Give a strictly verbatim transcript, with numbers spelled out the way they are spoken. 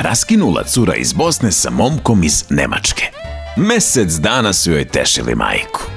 raskinula cura iz Bosne sa momkom iz Nemačke. Mesec dana su joj tešili majku.